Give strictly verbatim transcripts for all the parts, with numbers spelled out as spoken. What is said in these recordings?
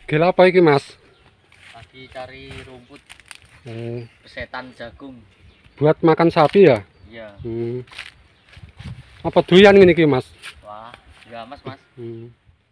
Gila apa iki, Mas? Lagi cari rumput Hmm. pesetan jagung. Buat makan sapi ya? Iya. Hmm. Apa doyan ngene iki, Mas? Wah, enggak mas mas. Hmm.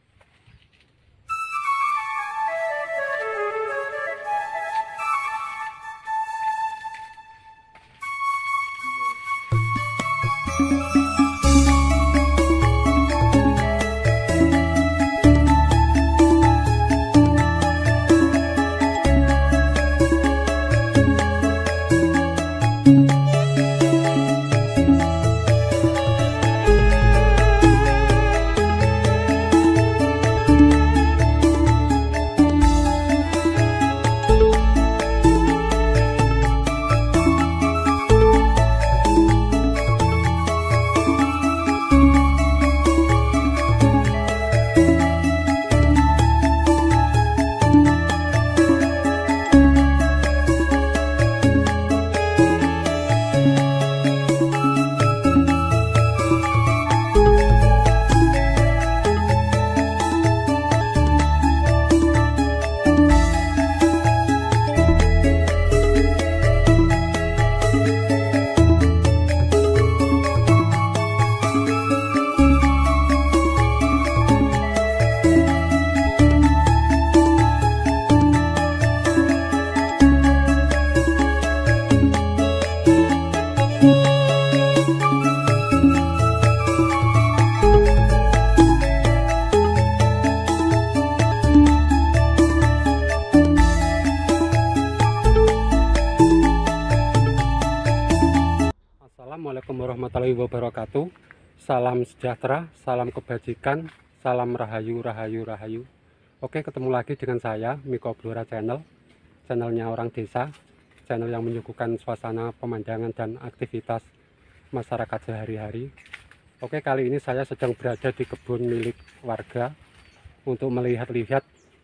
Assalamualaikum warahmatullahi wabarakatuh. Salam sejahtera, salam kebajikan, salam rahayu, rahayu, rahayu. Oke, ketemu lagi dengan saya, Miko Blora Channel. Channelnya orang desa, channel yang menyuguhkan suasana pemandangan dan aktivitas masyarakat sehari-hari. Oke, kali ini saya sedang berada di kebun milik warga untuk melihat-lihat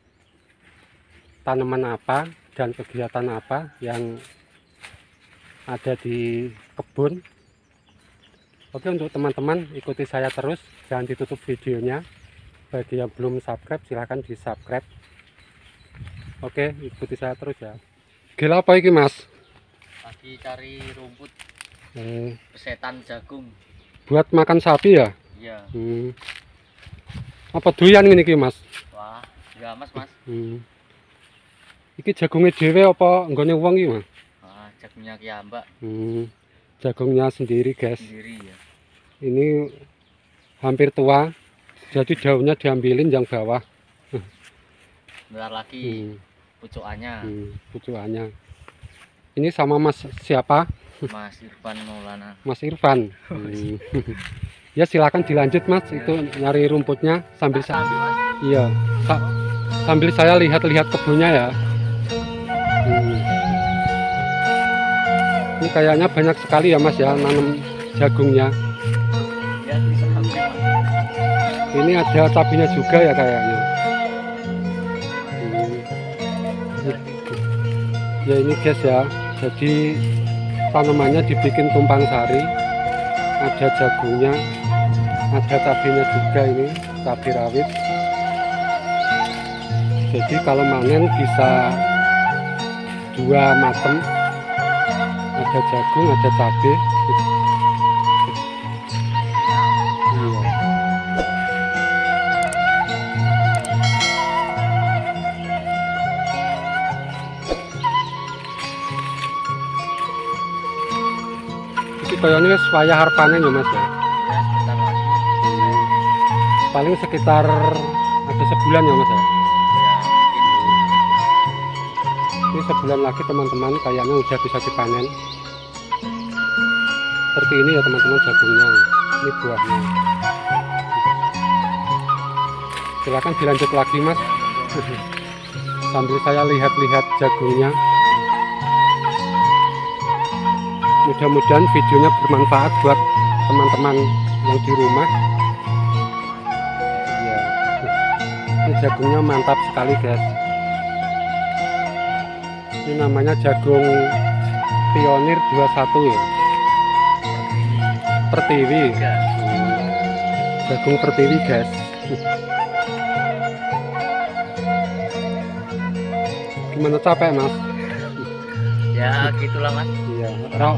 tanaman apa dan kegiatan apa yang ada di kebun. Oke, untuk teman-teman ikuti saya terus, jangan ditutup videonya. Bagi yang belum subscribe silahkan di subscribe. Oke, ikuti saya terus ya. Gila apa iki, Mas? Lagi cari rumput Hmm. pesetan jagung. Buat makan sapi ya? Iya. Hmm. Apa doyan ngene iki, Mas? Wah, enggak mas mas. Hmm. Iki jagungnya dhewe apa nggone wong iki, Mas? Wah, jagungnya kiambak Hmm. Jagungnya sendiri, guys. sendiri ya. Ini hampir tua, jadi daunnya diambilin yang bawah. Bentar lagi Hmm. pucukannya. Hmm. Pucukannya. Ini sama Mas siapa? Mas Irfan Maulana. Mas Irfan. Hmm. Ya silakan dilanjut, Mas. Itu nyari rumputnya sambil saya. Iya. Sa- sambil saya lihat-lihat kebunnya ya. Hmm. Ini kayaknya banyak sekali ya, Mas ya, nanam jagungnya. Ya bisa habis mas. Ini ada cabinya juga ya kayaknya. Hmm. Ya ini guys ya. Jadi tanamannya dibikin tumpang sari. Ada jagungnya, ada cabenya juga, ini cabai rawit. Jadi kalau manen bisa dua macam, ada jagung, ada cabai. Iya. Iki kayaknya wis wayah harpane ya, Mas ya. Ya sebentar lagi. Paling sekitar ada sebulan ya, Mas ya. Ya mungkin. Ini sebulan lagi teman-teman kayaknya udah bisa dipanen. Seperti ini ya teman-teman jagungnya. Ini buahnya. Silakan dilanjut lagi, Mas. Sambil saya lihat-lihat jagungnya. Mudah-mudahan videonya bermanfaat buat teman-teman yang di rumah. Ya. Ini jagungnya mantap sekali, guys. Ini namanya jagung Pionir dua puluh satu ya. Pertiwi. Jagung Pertiwi, guys. Gimana, capek Mas? Ya gitulah Mas. Iya, ro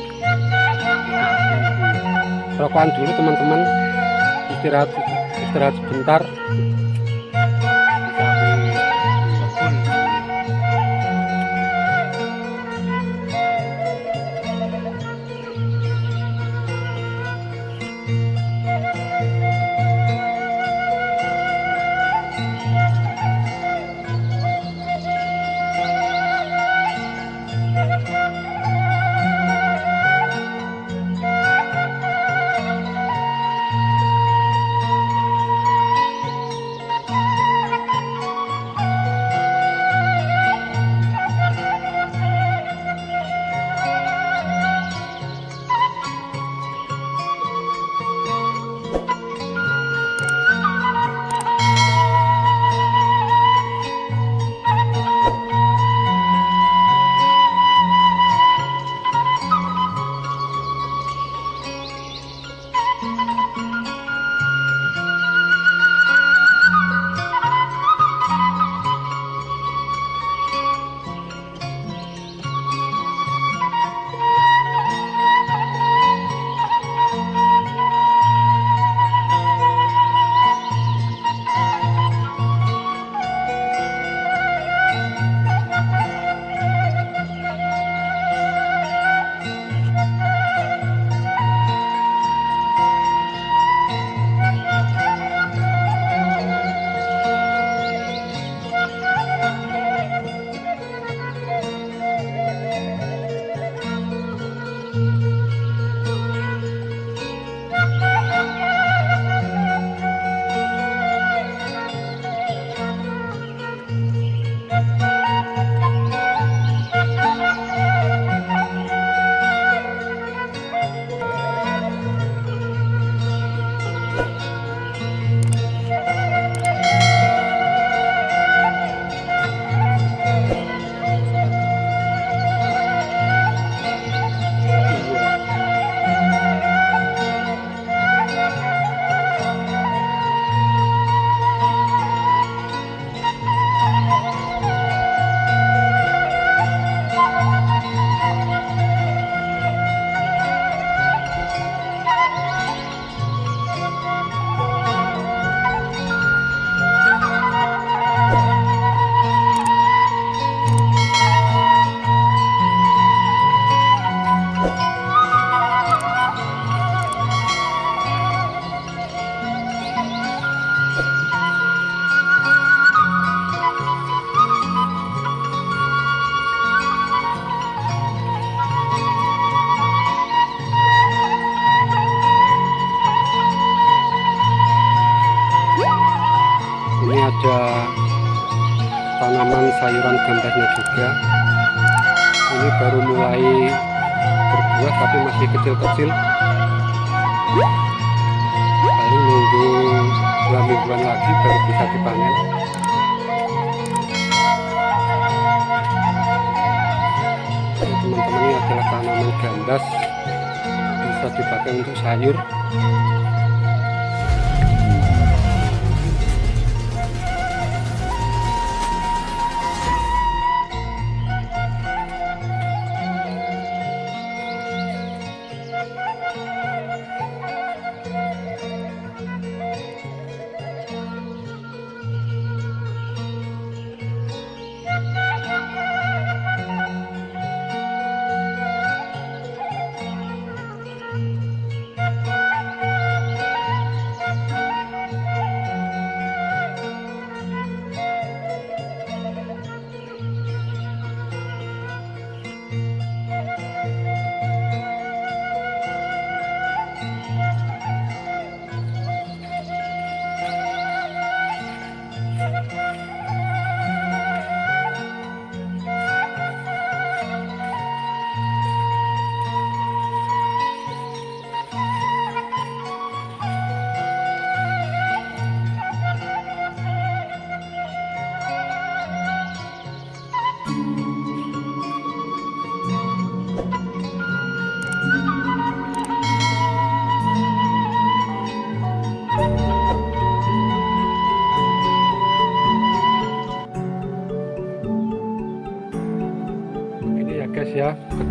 rokokan dulu teman-teman, istirahat istirahat sebentar. Ini ada tanaman sayuran gambasnya juga. Ini baru mulai berbuah tapi masih kecil-kecil. Paling nunggu dua mingguan lagi baru bisa dipanen. Teman-teman, ini adalah tanaman gambas, bisa dipakai untuk sayur.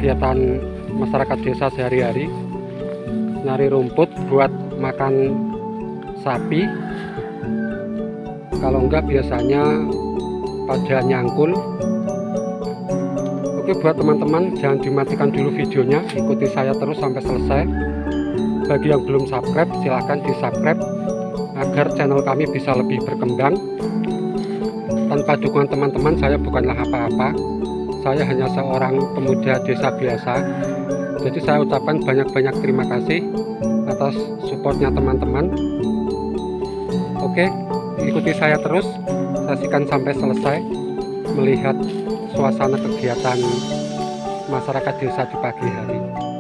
kegiatan masyarakat desa sehari-hari, nyari rumput buat makan sapi. Kalau enggak biasanya pada nyangkul. Oke, buat teman-teman jangan dimatikan dulu videonya, ikuti saya terus sampai selesai. Bagi yang belum subscribe silahkan di subscribe agar channel kami bisa lebih berkembang. Tanpa dukungan teman-teman saya bukanlah apa-apa, saya hanya seorang pemuda desa biasa. Jadi saya ucapkan banyak-banyak terima kasih atas supportnya teman-teman. Oke, ikuti saya terus, saksikan sampai selesai melihat suasana kegiatan masyarakat desa di pagi hari.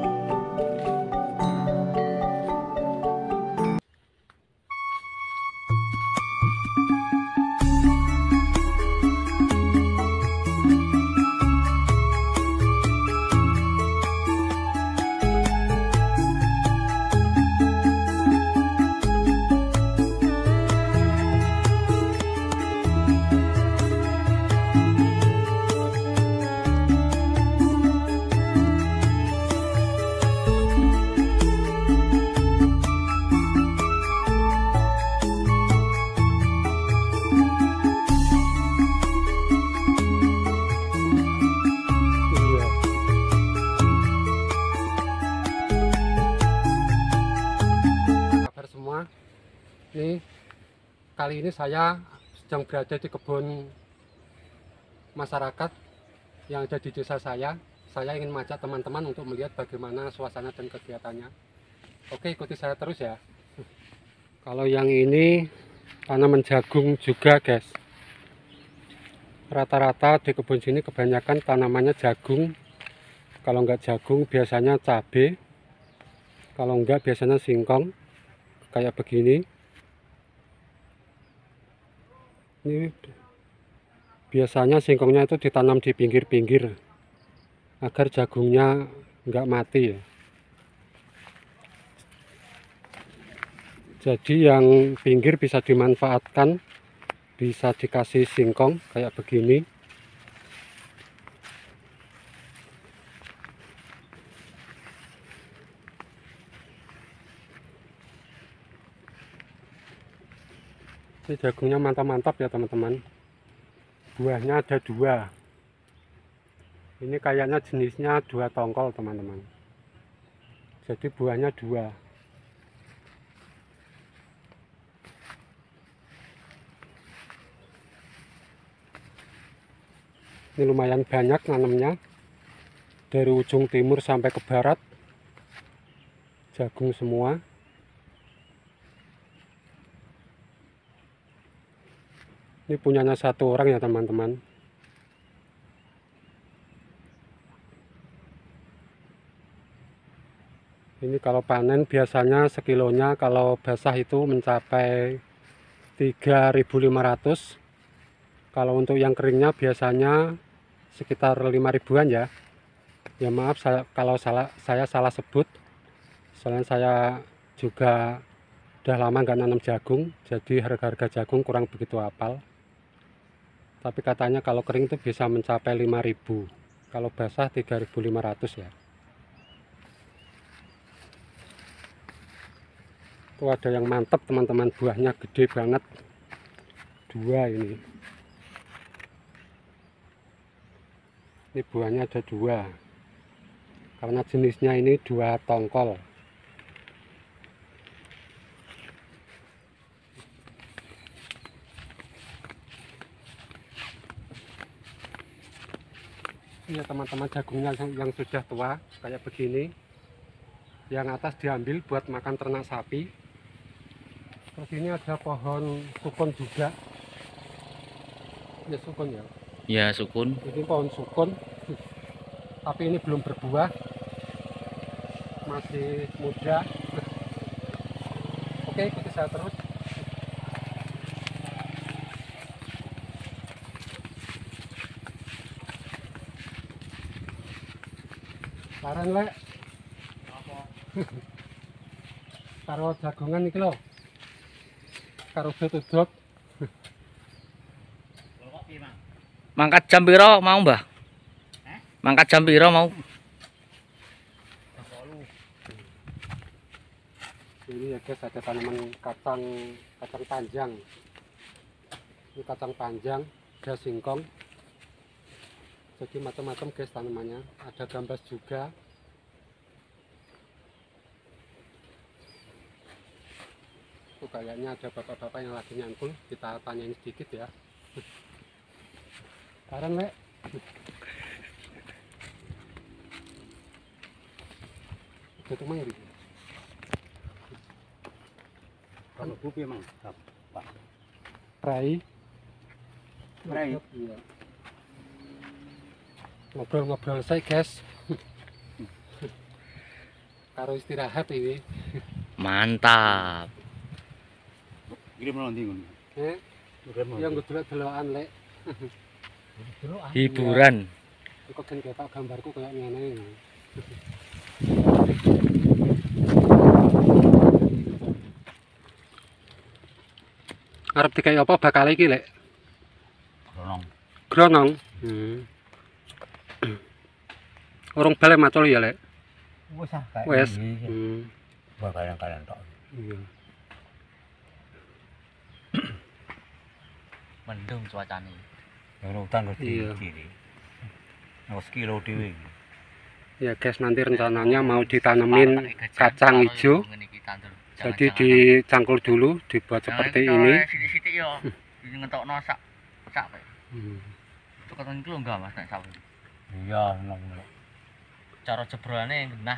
Ini kali ini saya sedang berada di kebun masyarakat yang ada di desa saya. Saya ingin mengajak teman-teman untuk melihat bagaimana suasana dan kegiatannya. Oke, ikuti saya terus ya. Kalau yang ini tanaman jagung juga, guys. Rata-rata di kebun sini kebanyakan tanamannya jagung. Kalau enggak jagung biasanya cabai. Kalau enggak biasanya singkong kayak begini. Ini biasanya singkongnya itu ditanam di pinggir-pinggir agar jagungnya enggak mati ya. Jadi yang pinggir bisa dimanfaatkan, bisa dikasih singkong kayak begini. Ini jagungnya mantap-mantap ya teman-teman. Buahnya ada dua. Ini kayaknya jenisnya dua tongkol teman-teman. Jadi buahnya dua. Ini lumayan banyak nanamnya. Dari ujung timur sampai ke barat. Jagung semua. Ini punyanya satu orang ya teman-teman. Ini kalau panen biasanya sekilonya kalau basah itu mencapai tiga ribu lima ratus. Kalau untuk yang keringnya biasanya sekitar lima ribuan ya. Ya maaf saya, kalau salah, saya salah sebut. Soalnya saya juga udah lama nggak nanam jagung, jadi harga-harga jagung kurang begitu hafal. Tapi katanya kalau kering itu bisa mencapai lima ribu. Kalau basah tiga ribu lima ratus ya. Itu ada yang mantap teman-teman, buahnya gede banget. Dua ini. Ini buahnya ada dua. Karena jenisnya ini dua tongkol. Ini teman-teman jagungnya yang, yang sudah tua kayak begini. Yang atas diambil buat makan ternak sapi. Terus ini ada pohon sukun juga. Ya sukun ya. Ya, sukun. Ini pohon sukun. Tapi ini belum berbuah. Masih muda. Oke, ikuti saya terus. Saran lek. Karo jagongan iki lho. Karo udut-udut. Mangkat jam piro mau, Mbah? Mangkat jam piro mau? Ini ya guys, ada tanaman kacang kacang panjang. Ini kacang panjang, ada singkong. Jadi macam-macam guys tanamannya. Ada gambas juga. Tuh kayaknya ada bapak-bapak yang lagi nyangkul. Kita tanyain sedikit ya. Sekarang Lek. Itu tuh mang gitu. Kalau bupi emang Pak. Rai. Rai. Iya. Ngobrol-ngobrol saya guys. Karo istirahat ini. Mantap. Gini melonti ngono. Eh, yang gue delok-delokan Lek. Hiburan. Kok kan kepak gambarku kayak ngene. Arep dikai apa bakal iki Lek? Ronong. Gronong. Hmm. Orang bale macul ya Lek. Wes ah kayak Wes. gini. Hmm. Buat kalian-kalian tok. Iya. Mendung cuacanya. Yang hutan wis Iya. kiri. Wis kilo dhewe. Ya guys, nanti rencananya mau ditanemin kacang hijau. Jadi dicangkul dulu, dibuat seperti ini. Sidik-sidik yo. Ngetokno sak sak. Hmm. Itu kacang iki lho enggak Mas nek sawi. Iya, nang. Cara jebrane genah.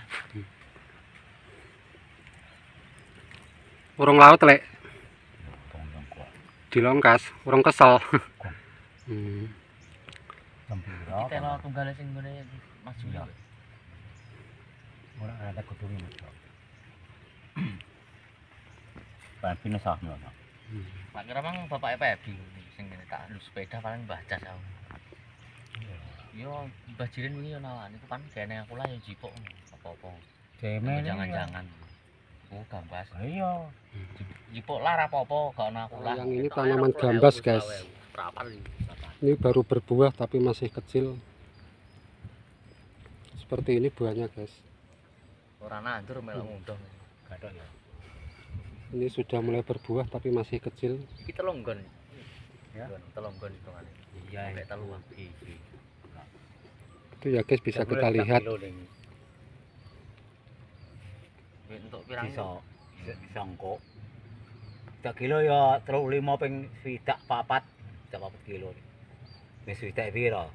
Urung laut Lek, Tong-tong kuat. dilongkas, urung kesel. Hmm. Sempira. Kita lo tunggal sing ngene Mas Juli. Ora ada kudune Mas. Pak Pino sah ngono. Pak kira mang bapake Pebi sing ngene tak lu sepeda paling Mbah Jas aku. Yo Mbah Jirin wingi yo nawani itu kan kene aku lah yo jipuk apa-apa. Cemen. Jangan-jangan. Oh gambas. Iya. Jipuk lah apa-apa gak ono aku lah. Yang ini tanaman gambas guys. Ini baru berbuah tapi masih kecil. Seperti ini buahnya guys. Ora nandur melok ngundang. Gathok ya. Ini sudah mulai berbuah tapi masih kecil. Iki telonggon. Ya. Telonggon hitungane. Iya, Kayak telu. iki. Itu ya guys, bisa kita lihat. Untuk pirang Bisa disangko. tiga kilo ya terus lima ping swidak papat. Tidak papat kilo. Wis swidak piro?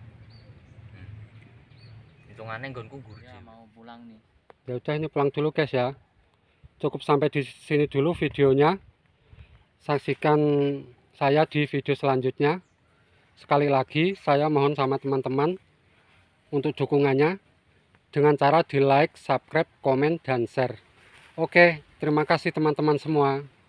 hitungane nggonku gurih. Ya mau pulang nih. Ya udah, ini pulang dulu guys ya. Cukup sampai di sini dulu videonya. Saksikan saya di video selanjutnya. Sekali lagi saya mohon sama teman-teman untuk dukungannya dengan cara di like, subscribe, komen, dan share. Oke, terima kasih teman-teman semua.